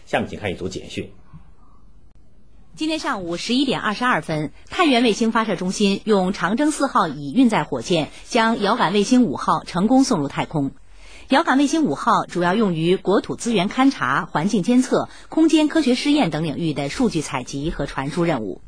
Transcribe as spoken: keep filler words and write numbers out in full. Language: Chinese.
下面请看一组简讯。 今天上午十一点二十二分，太原卫星发射中心用长征四号乙运载火箭将遥感卫星五号成功送入太空。遥感卫星五号主要用于国土资源勘察、环境监测、空间科学试验等领域的数据采集和传输任务。